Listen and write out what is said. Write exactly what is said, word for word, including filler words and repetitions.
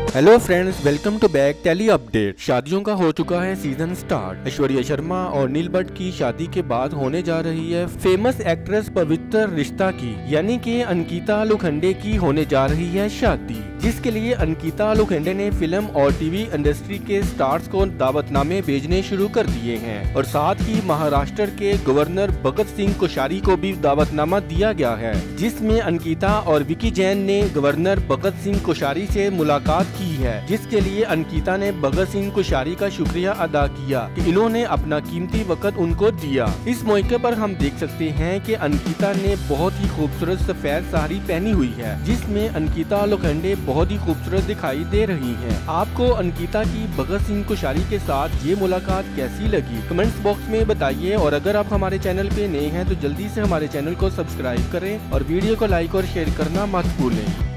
Hello friends, welcome to back telly update. शादियों का हो चुका है सीजन स्टार्ट। ऐश्वर्या शर्मा और नील भट्ट की शादी के बाद होने जा रही है फेमस एक्ट्रेस पवित्र रिश्ता की, यानी कि अंकिता लोखंडे की होने जा रही है शादी, जिसके लिए अंकिता लोखंडे ने फिल्म और टीवी इंडस्ट्री के स्टार्स को दावतनामे भेजने शुरू कर दिए हैं और साथ ही महाराष्ट्र के गवर्नर भगत सिंह कोश्यारी को भी दावतनामा दिया गया है, जिसमें अंकिता और विकी जैन ने गवर्नर भगत सिंह कोश्यारी से मुलाकात की है, जिसके लिए अंकिता ने भगत सिंह कोश्यारी का शुक्रिया अदा किया कि इन्होंने अपना कीमती वक्त उनको दिया। इस मौके पर हम देख सकते हैं कि अंकिता ने बहुत ही खूबसूरत सफेद साड़ी पहनी हुई है, जिसमें अंकिता लोखंडे बहुत ही खूबसूरत दिखाई दे रही हैं। आपको अंकिता की भगत सिंह कोश्यारी के साथ ये मुलाकात कैसी लगी, कमेंट्स बॉक्स में बताइए। और अगर आप हमारे चैनल पे नए हैं तो जल्दी से हमारे चैनल को सब्सक्राइब करें और वीडियो को लाइक और शेयर करना मत भूलें।